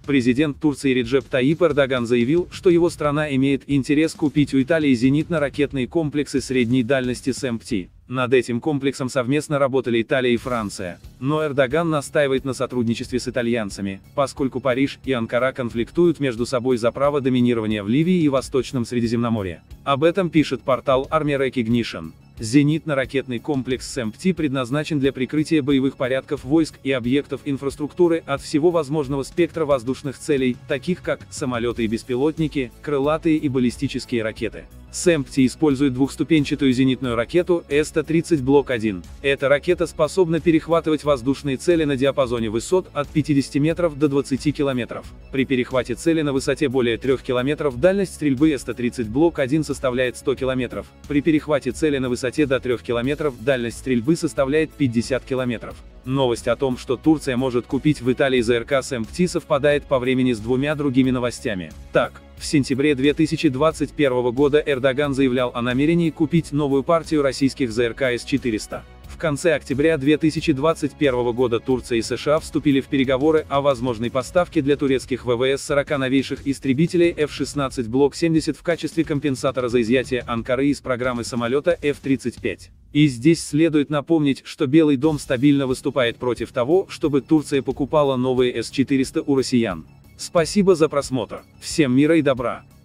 Президент Турции Реджеп Таyyip Эрдоган заявил, что его страна имеет интерес купить у Италии зенитно-ракетные комплексы средней дальности СМ-Т. Над этим комплексом совместно работали Италия и Франция. Но Эрдоган настаивает на сотрудничестве с итальянцами, поскольку Париж и Анкара конфликтуют между собой за право доминирования в Ливии и Восточном Средиземноморье. Об этом пишет портал Army Recognition. Зенитно-ракетный комплекс СМ-Т предназначен для прикрытия боевых порядков войск и объектов инфраструктуры от всего возможного спектра воздушных целей, таких как самолеты и беспилотники, крылатые и баллистические ракеты. СМ-Т использует двухступенчатую зенитную ракету С-130 Блок-1. Эта ракета способна перехватывать воздушные цели на диапазоне высот от 50 метров до 20 километров. При перехвате цели на высоте более 3 километров дальность стрельбы С-130 Блок-1 составляет 100 километров. При перехвате цели на высоте до 3 километров дальность стрельбы составляет 50 километров. Новость о том, что Турция может купить в Италии ЗРК СМ-Т, совпадает по времени с двумя другими новостями. Так, в сентябре 2021 года Эрдоган заявлял о намерении купить новую партию российских ЗРК С-400. В конце октября 2021 года Турция и США вступили в переговоры о возможной поставке для турецких ВВС 40 новейших истребителей F-16 Block 70 в качестве компенсатора за изъятие Анкары из программы самолета F-35. И здесь следует напомнить, что Белый дом стабильно выступает против того, чтобы Турция покупала новые С-400 у россиян. Спасибо за просмотр. Всем мира и добра.